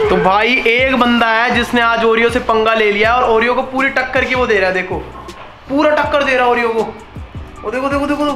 तो भाई एक बंदा है जिसने आज ओरियो से पंगा ले लिया और ओरियो को पूरी टक्कर की वो दे रहा है। देखो पूरा टक्कर दे रहा है ओरियो को। वो देखो देखो देखो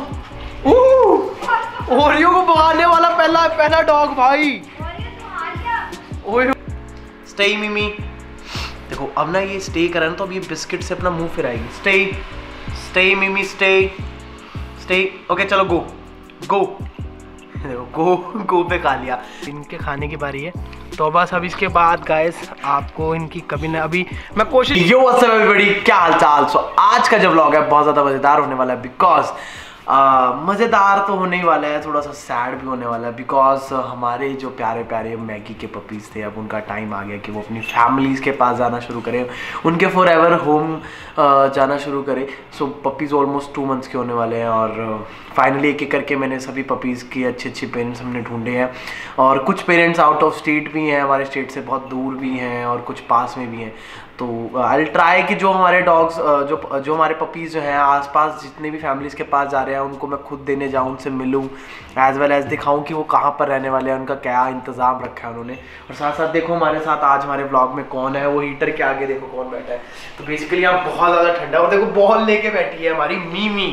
ओरियो को भगाने वाला पहला डॉग भाई। ओरियो स्टे मिमी। देखो अब ना ये स्टे करा ना तो अब ये बिस्किट से अपना मुंह फिराएगी। Stay stay Mimi stay stay. Okay चलो गो गो। देखो गो पे खा लिया। इनके खाने की बारी है तो बस अब इसके बाद गाइस आपको इनकी कभी ना अभी मैं कोशिश। यो व्हाट्स अप एवरीबॉडी, क्या हाल चाल। सो आज का जो व्लॉग है बहुत ज़्यादा मज़ेदार होने वाला है। बिकॉज मज़ेदार तो होने ही वाला है, थोड़ा सा सैड भी होने वाला है। बिकॉज हमारे जो प्यारे प्यारे मैगी के पपीज़ थे अब उनका टाइम आ गया कि वो अपनी फैमिलीज़ के पास जाना शुरू करें, उनके फॉरएवर होम जाना शुरू करें। सो पपीज़ ऑलमोस्ट 2 मंथ्स के होने वाले हैं और फाइनली एक एक करके मैंने सभी पपीज़ की अच्छे पेरेंट्स हमने ढूंढे हैं। और कुछ पेरेंट्स आउट ऑफ स्टेट भी हैं, हमारे स्टेट से बहुत दूर भी हैं और कुछ पास में भी हैं। तो आई ट्राई कि जो हमारे डॉग्स जो हमारे पपीज़ जो हैं आसपास जितने भी फैमिलीज़ के पास जा रहे हैं उनको मैं खुद देने जाऊँ, उनसे मिलूँ, एज वेल एज दिखाऊँ कि वो कहाँ पर रहने वाले हैं, उनका क्या इंतज़ाम रखा है उन्होंने। और साथ साथ देखो हमारे साथ आज हमारे व्लॉग में कौन है, वो हीटर के आगे देखो कौन बैठा है। तो बेसिकली यहाँ बहुत ज़्यादा ठंडा है और देखो बॉल लेके बैठी है हमारी मीमी।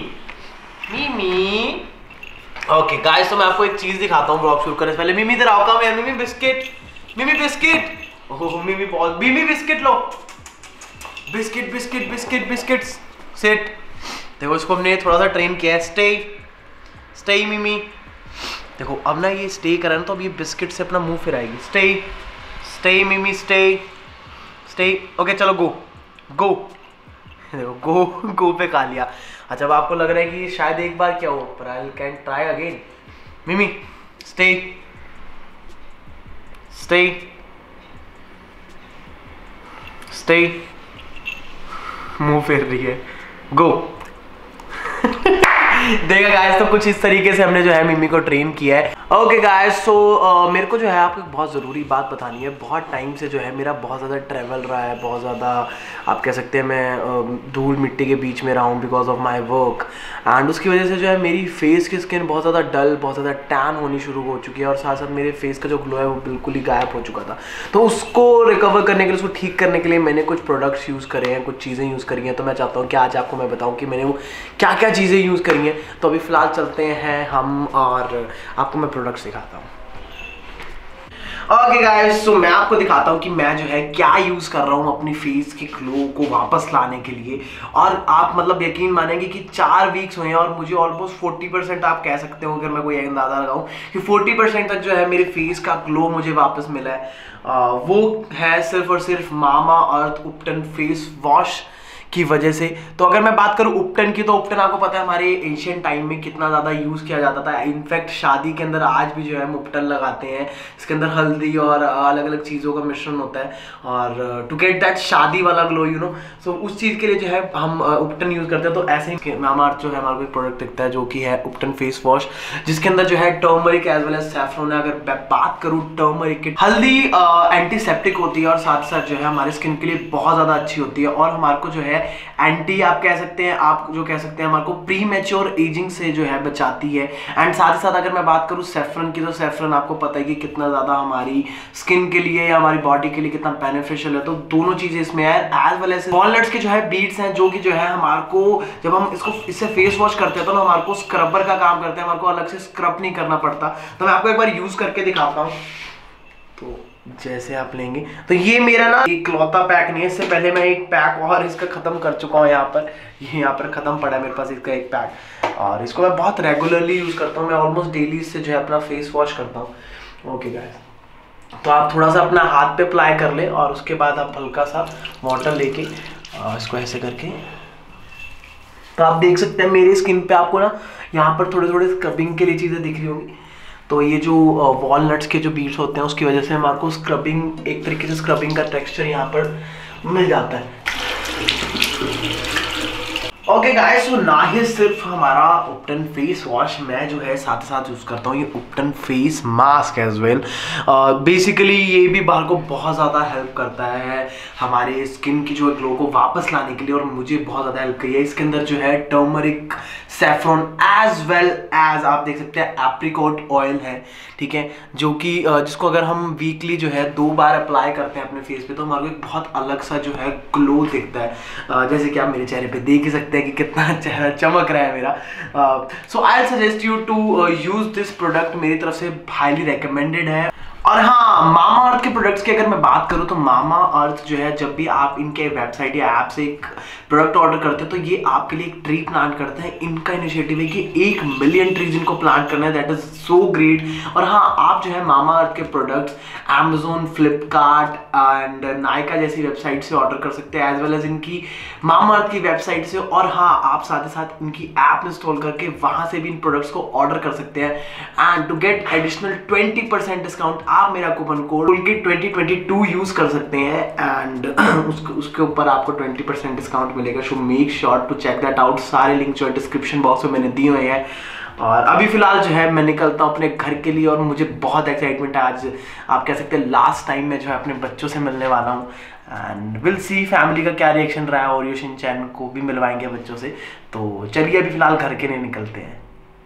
ओके गाइस, तो मैं आपको एक चीज़ दिखाता हूँ व्लॉग शुरू करने से पहले। मिमी इधर आओ, काम यार। मिमी बिस्किट, मिमी बिस्किट। ओह मिमी बॉल, मिमी बिस्किट लो। Biscuit biscuit biscuit biscuit set. देखो इसको हमने थोड़ा सा ट्रेन किया है। स्टे स्टे मिमी। देखो अब ना ये स्टे करा ना तो अब ये बिस्किट से अपना मुंह फिराएगी। Stay stay Mimi stay stay. Okay चलो गो गो। देखो गो पे खा लिया। अच्छा अब आपको लग रहा है कि शायद एक बार क्या हो, पर I can try again. Mimi stay stay stay. मुंह फेर रही है। गो। देखा गाइस, तो कुछ इस तरीके से हमने जो है मिमी को ट्रेन किया है। ओके गाइस, सो मेरे को जो है आपको एक बहुत ज़रूरी बात बतानी है। बहुत टाइम से जो है मेरा बहुत ज़्यादा ट्रैवल रहा है, बहुत ज़्यादा आप कह सकते हैं मैं धूल मिट्टी के बीच में रहा हूँ because of my work. And उसकी वजह से जो है मेरी फेस की स्किन बहुत ज़्यादा डल, बहुत ज़्यादा टैन होनी शुरू हो चुकी है और साथ साथ मेरे फेस का जो ग्लो है वो बिल्कुल ही गायब हो चुका था। तो उसको रिकवर करने के लिए, उसको ठीक करने के लिए मैंने कुछ प्रोडक्ट्स यूज़ करे हैं, कुछ चीज़ें यूज़ करी हैं। तो मैं चाहता हूँ कि आज आपको मैं बताऊँ कि मैंने वो क्या क्या चीज़ें यूज़ करी हैं। तो अभी फ़िलहाल चलते हैं हम और आपको मैं प्रोडक्ट्स दिखाता हूँ। ओके गाइस, सो मैं आपको दिखाता हूँ कि मैं जो है क्या यूज़ कर रहा हूँ अपनी फेस की ग्लो को वापस लाने के लिए। और आप मतलब यकीन मानेंगे कि 4 वीक्स हुए हैं और मुझे ऑलमोस्ट 40% आप कह सकते हो, अगर मैं कोई अंदाजा लगाऊं, कि 40% तक जो है मेरे फेस का ग्लो मुझे वापस मिला है। वो है सिर्फ और सिर्फ मामा अर्थ उपटन फेस वॉश की वजह से। तो अगर मैं बात करूं उपटन की, तो उपटन आपको पता है हमारे एशियन टाइम में कितना ज़्यादा यूज़ किया जाता था। इनफैक्ट शादी के अंदर आज भी जो है हम उपटन लगाते हैं, इसके अंदर हल्दी और अलग अलग चीज़ों का मिश्रण होता है और टू गेट दैट शादी वाला ग्लो यू नो। सो उस चीज़ के लिए जो है हम उपटन यूज़ करते हैं। तो ऐसे ही मामाअर्थ जो है हमारे को एक प्रोडक्ट दिखता है जो कि है उपटन फेस वॉश, जिसके अंदर जो है turmeric as well as saffron है। अगर मैं बात करूँ टर्मरिक की, हल्दी एंटीसेप्टिक होती है और साथ साथ जो है हमारे स्किन के लिए बहुत ज़्यादा अच्छी होती है और हमारे को जो है एंटी आप कह सकते हैं, आप जो कह सकते हैं हमारे को प्री मैच्योर एजिंग से जो है बचाती है। एंड साथ ही साथ अगर मैं बात करूं सैफरन की, तो सैफरन आपको पता है कि कितना ज़्यादा हमारी स्किन के लिए या हमारी बॉडी के लिए कितना बेनिफिशियल है। तो दोनों चीज़ें इसमें है। एज वेल एज वॉलनट्स के जो है बीड्स हैं, जो कि जो है हमारे को जब हम इससे फेस वॉश करते हैं तो हमारे को स्क्रबर का काम करते हैं, हमारे को अलग से स्क्रब नहीं करना पड़ता। तो मैं आपको एक बार यूज़ करके दिखाता हूँ। तो जैसे आप लेंगे, तो ये मेरा ना इकलौता पैक नहीं है, इससे पहले मैं एक पैक और इसका ख़त्म कर चुका हूँ। यहाँ पर ख़त्म पड़ा है मेरे पास इसका एक पैक और इसको मैं बहुत रेगुलरली यूज़ करता हूँ। मैं ऑलमोस्ट डेली इससे जो है अपना फेस वॉश करता हूँ। ओके गाइस, तो आप थोड़ा सा अपना हाथ पे अप्लाई कर ले और उसके बाद आप हल्का सा वाटर लेके इसको ऐसे करके, तो आप देख सकते हैं मेरी स्किन पे आपको ना यहाँ पर थोड़े थोड़े स्क्रबिंग के लिए चीज़ें दिख रही होंगी। तो ये जो वॉलनट्स के जो बीड्स होते हैं उसकी वजह से हमारे को स्क्रबिंग, एक तरीके से स्क्रबिंग का टेक्सचर यहाँ पर मिल जाता है। ओके गाइस, सो ना ही सिर्फ हमारा उपटन फेस वॉश मैं जो है साथ ही साथ यूज़ करता हूँ ये उपटन face mask as well. Basically ये भी बाल को बहुत ज़्यादा हेल्प करता है हमारे स्किन की जो है ग्लो को वापस लाने के लिए, और मुझे बहुत ज़्यादा हेल्प की है। इसके अंदर जो है turmeric, saffron as well as आप देख सकते हैं एप्रिकॉट ऑयल है, ठीक है, जो कि जिसको अगर हम वीकली जो है 2 बार अप्लाई करते हैं अपने फेस पे तो हमारे को एक बहुत अलग सा जो है ग्लो दिखता है। जैसे कि आप मेरे चेहरे पे देख ही सकते हैं कि कितना चेहरा चमक रहा है मेरा। So I suggest you to use this product, मेरी तरफ से हाईली रिकमेंडेड है। और हाँ, मामा अर्थ के प्रोडक्ट्स की अगर मैं बात करूँ तो मामा अर्थ जो है जब भी आप इनके वेबसाइट या ऐप से एक प्रोडक्ट ऑर्डर करते हैं तो ये आपके लिए एक ट्री प्लांट करते हैं। इनका इनिशिएटिव है कि 1 मिलियन ट्रीज इनको प्लांट करना है, दैट इज सो ग्रेट। और हाँ, आप जो है मामा अर्थ के products Amazon, Flipkart and Nykaa जैसी वेबसाइट से ऑर्डर कर सकते हैं, एज वेल एज इनकी मामा अर्थ की वेबसाइट से। और हाँ, आप साथ ही साथ इनकी ऐप इंस्टॉल करके वहां से भी इन प्रोडक्ट्स को ऑर्डर कर सकते हैं। And to get additional 20% discount आप मेरा कूपन कोड टूलकिट 2022 यूज कर सकते हैं एंड उसके ऊपर आपको 20% डिस्काउंट मिलेगा। So make sure to check that out. सारे लिंक जो है डिस्क्रिप्शन बॉक्स में मैंने दिए हुए हैं। और अभी फिलहाल जो है मैं निकलता हूँ अपने घर के लिए और मुझे बहुत एक्साइटमेंट है। आज आप कह सकते हैं लास्ट टाइम मैं जो है अपने बच्चों से मिलने वाला हूँ एंड विल सी फैमिली का क्या रिएक्शन रहा है। ओरियो शिनचैन को भी मिलवाएंगे बच्चों से। तो चलिए अभी फिलहाल घर के लिए निकलते हैं।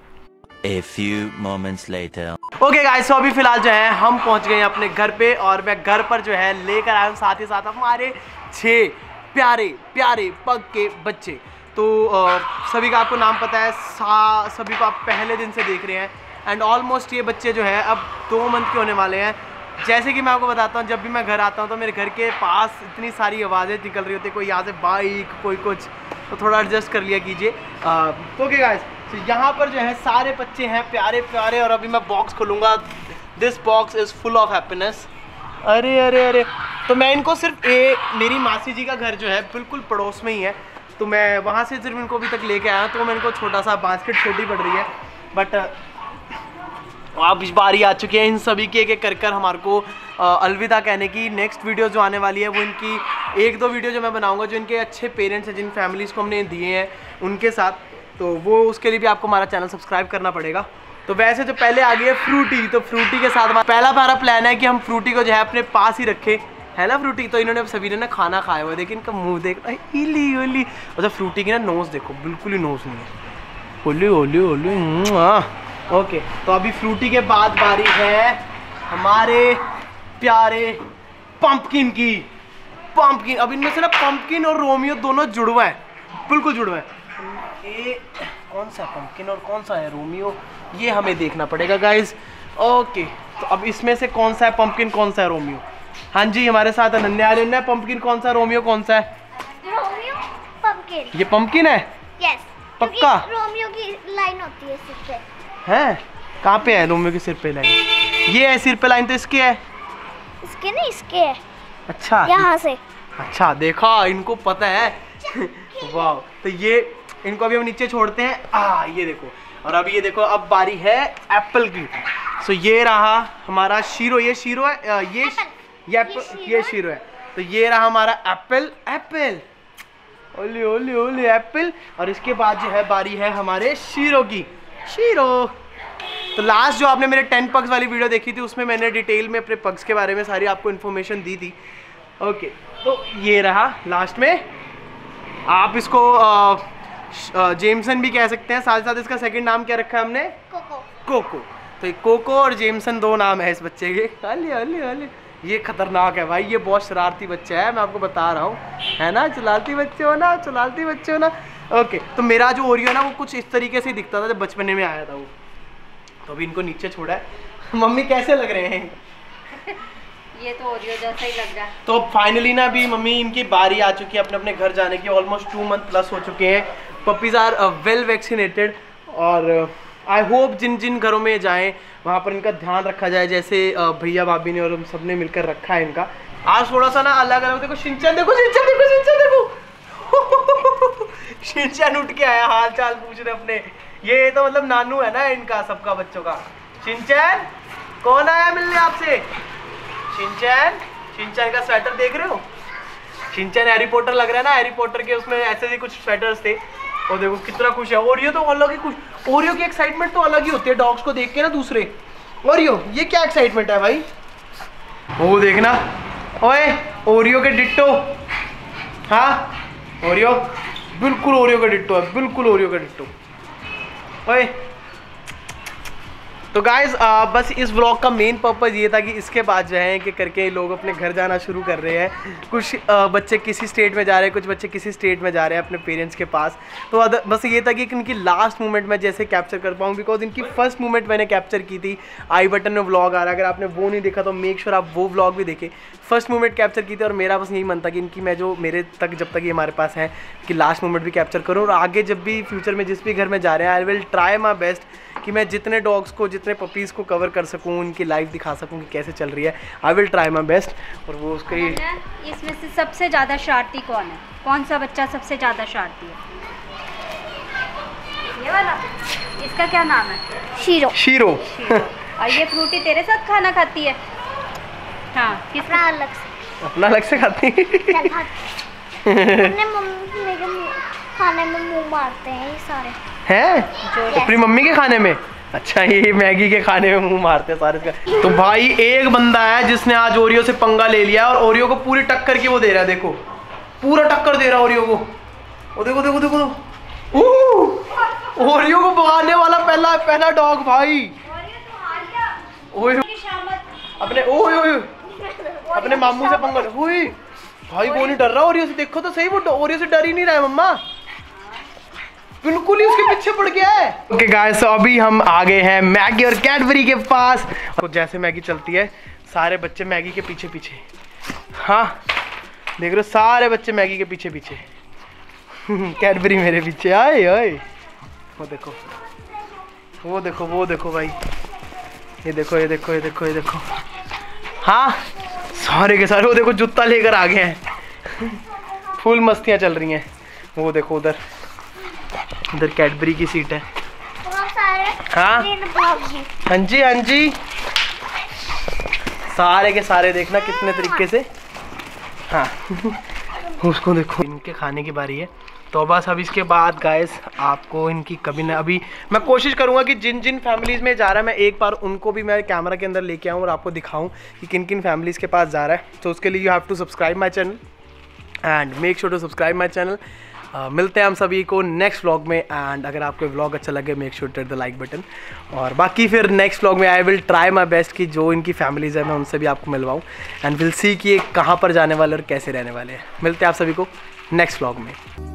A few moments later. Okay guys, so अभी फिलहाल जो है हम पहुंच गए हैं अपने घर पे और मैं घर पर जो है लेकर आया हूँ साथ ही साथ हमारे 6 प्यारे प्यारे पग के बच्चे। तो सभी का आपको नाम पता है, सभी को आप पहले दिन से देख रहे हैं एंड ऑलमोस्ट ये बच्चे जो है अब 2 मंथ के होने वाले हैं। जैसे कि मैं आपको बताता हूँ, जब भी मैं घर आता हूँ तो मेरे घर के पास इतनी सारी आवाज़ें निकल रही होती है, कोई यहाँ से बाइक, कोई कुछ, तो थोड़ा एडजस्ट कर लिया कीजिए। ओके गाइस, तो यहाँ पर जो है सारे बच्चे हैं प्यारे प्यारे और अभी मैं बॉक्स खोलूँगा। This box is full of happiness. अरे अरे अरे, तो मैं इनको सिर्फ मेरी मासी जी का घर जो है बिल्कुल पड़ोस में ही है, तो मैं वहाँ से सिर्फ इनको अभी तक लेके आया। तो मैं इनको छोटा सा बास्केट, छोटी पड़ रही है बट अब इस बारी आ चुकी है इन सभी की एक एक कर हमारे को अलविदा कहने की। नेक्स्ट वीडियो जो आने वाली है वो इनकी 1-2 वीडियो जो मैं बनाऊंगा जो इनके अच्छे पेरेंट्स हैं, जिन फैमिलीज़ को हमने दिए हैं उनके साथ, तो वो उसके लिए भी आपको हमारा चैनल सब्सक्राइब करना पड़ेगा। तो वैसे जो पहले आ गई है फ्रूटी, तो फ्रूटी के साथ हमारा पहला प्लान है कि हम फ्रूटी को जो है अपने पास ही रखें, है ना फ्रूटी। तो इन्होंने सभी ने ना खाना खाया हुआ है, देखिए इनका मुँह देखना इली ओली। अच्छा, फ्रूटी की ना नोज़ देखो, बिल्कुल ही नोज़ नहीं है, ओली ओली ओली। ओके, तो अभी फ्रूटी के बाद बारी है हमारे प्यारे पंपकिन की। पंपकिन, अब इनमें से ना पंपकिन और रोमियो दोनों जुड़वा है, बिल्कुल जुड़वा है। ये कौन सा पंपकिन और कौन सा है रोमियो, ये हमें देखना पड़ेगा गाइज। ओके, तो अब इसमें से कौन सा है पंपकिन, कौन सा है रोमियो? हाँ जी, हमारे साथ अनन्या। अनन्या, पंपकिन कौन सा, रोमियो कौन सा है? Romeo pumpkin. ये पंपकिन है? यस, पक्का? रोमियो की लाइन होती है सिर पे। है? कहाँ पे है रोमियो की सिर पे लाइन? ये है सिर पे लाइन, तो इसकी है? इसके नहीं, इसके है। अच्छा, यहाँ से। अच्छा, देखा, इनको पता है। वाह, तो ये इनको अभी हम नीचे छोड़ते हैं। ये देखो, और अभी ये देखो, अब बारी है एप्पल की। सो ये रहा हमारा शीरो, ये शीरो है, ये शीरो है। तो ये रहा हमारा एप्पल, ओली ओली ओली एप्पल। और इसके बाद जो है बारी है हमारे शीरो की। शीरो, तो लास्ट जो आपने मेरे 10 पग्स वाली वीडियो देखी थी उसमें मैंने डिटेल में अपने पग्स के बारे में सारी आपको इन्फॉर्मेशन दी थी। ओके, तो ये रहा लास्ट में। आप इसको जेमसन भी कह सकते हैं, साथ साथ इसका सेकंड नाम क्या रखा है हमने? कोको। तो ये कोको और जेमसन 2 नाम है इस बच्चे के। अली ये खतरनाक है भाई, ये बहुत शरारती बच्चा है, मैं आपको बता रहा हूँ, है ना? चलाती बच्चे हो ना। ओके, तो मेरा जो ओरियो है ना वो कुछ इस तरीके से दिखता था जब बचपने में आया था वो। तो अभी इनको नीचे छोड़ा है। मम्मी कैसे लग रहे हैं? ये तो ओरियो जैसा ही लग रहा है। तो फाइनली ना अभी मम्मी इनकी बारी आ चुकी है अपने अपने घर जाने की। ऑलमोस्ट 2 मंथ प्लस हो चुके हैं। पपीज आर वेल वैक्सीनेटेड और आई होप जिन जिन घरों में जाएं वहाँ पर इनका ध्यान रखा जाए, जैसे भैया भाभी ने और हम सब ने मिलकर रखा है इनका। आज थोड़ा सा ना अलग अलग। देखो शिनचैन, देखो शिनचैन उठ के आया हाल चाल पूछ रहे अपने। ये तो मतलब नानू है ना इनका, सबका बच्चों का। शिनचैन, कौन आया मिलने आपसे? शिनचैन का स्वेटर देख रहे हो? शिनचैन हैरी पॉटर लग रहा है ना, हैरी पॉटर के उसमें ऐसे ही कुछ स्वेटर्स थे, और देखो कितना खुश है ओरियो, तो अलग ही खुश। ओरियो की एक्साइटमेंट तो अलग ही होती है डॉग्स को देख के ना दूसरे। ओरियो ये क्या एक्साइटमेंट है भाई, वो देखना। ओए ओरियो के डिट्टो, हाँ ओरियो बिल्कुल ओरियो का डिट्टो है, बिल्कुल ओरियो का डिट्टो। ओए तो गाइज बस इस व्लॉग का मेन पर्पज़ ये था कि इसके बाद जो है कि करके लोग अपने घर जाना शुरू कर रहे हैं। कुछ बच्चे किसी स्टेट में जा रहे हैं, कुछ बच्चे किसी स्टेट में जा रहे हैं अपने पेरेंट्स के पास। तो बस ये था कि इनकी लास्ट मोमेंट मैं जैसे कैप्चर कर पाऊँ, बिकॉज इनकी फर्स्ट मोमेंट मैंने कैप्चर की थी। आई बटन में व्लॉग आ रहा है, अगर आपने वो नहीं देखा तो मेक श्योर आप वो व्लॉग भी देखें। फर्स्ट मोमेंट कैप्चर की थी और मेरा बस यही मन था कि इनकी मैं जो मेरे तक जब तक ये हमारे पास है कि लास्ट मोमेंट भी कैप्चर करूँ। और आगे जब भी फ्यूचर में जिस भी घर में जा रहे हैं I will try my best कि मैं जितने डॉग्स को, जितने पपीज़ को कवर कर सकूँ, उनकी लाइफ दिखा सकूँ कि कैसे चल रही है। I will try my best. और वो उसके इसमें से सबसे ज़्यादा शरारती कौन है? कौन सा बच्चा सबसे ज़्यादा शरारती है? ये वाला, इसका क्या नाम है? शीरो। शीरो। और ये फ्रूटी तेरे साथ खाना खाती है? हाँ, किसका अलग से? अपना अलग से खाती है। अपने मम्मी मेरे खाने में मुंह मारते हैं ये सारे हैं अपनी मम्मी के खाने में। अच्छा ये मैगी के खाने में मुंह मारते हैं सारे। तो भाई एक बंदा है जिसने आज ओरियो से पंगा ले लिया और ओरियो को पूरी टक्कर की वो दे रहा है। देखो पूरा टक्कर दे रहा है ओरियो को। वो देखो देखो देखो, ओरियो को भगाने वाला पहला डॉग भाई। अपने अपने मामू से पंगा। भाई वो नहीं डर रहा ओरियो से, देखो तो सही वो ओरियो से डर ही नहीं रहा है। मम्मा बिल्कुल ही उसके पीछे पड़ गया है। ओके गाइस, तो अभी हम आ गए हैं मैगी और कैडबरी के पास। तो जैसे मैगी चलती है सारे बच्चे मैगी के पीछे पीछे। हाँ देख रहे हो सारे बच्चे मैगी के पीछे पीछे। कैडबरी मेरे पीछे आए आए। वो देखो वो देखो वो देखो भाई, ये देखो ये देखो ये देखो ये देखो। हाँ सारे के सारे वो देखो जूता लेकर आ गए हैं। फुल मस्तियाँ चल रही हैं। वो देखो उधर कैडबरी की सीट है। हाँ हाँ जी हाँ जी, सारे के सारे देखना कितने तरीके से। हाँ उसको देखो, इनके खाने की बारी है। तो बस अब इसके बाद गाइस आपको इनकी कभी ना, अभी मैं कोशिश करूंगा कि जिन जिन फैमिलीज़ में जा रहा है मैं एक बार उनको भी मैं कैमरा के अंदर लेके आऊँ और आपको दिखाऊं कि किन किन फैमिलीज़ के पास जा रहा है। तो उसके लिए you have to subscribe my channel and make sure to subscribe my channel. मिलते हैं हम सभी को नेक्स्ट व्लॉग में। एंड अगर आपको व्लॉग अच्छा लगे make sure to hit the like button. और बाकी फिर नेक्स्ट व्लॉग में I will try my best कि जो इनकी फैमिलीज़ है मैं उनसे भी आपको मिलवाऊँ एंड विल सी कि ये कहाँ पर जाने वाले और कैसे रहने वाले हैं। मिलते हैं आप सभी को नेक्स्ट व्लॉग में।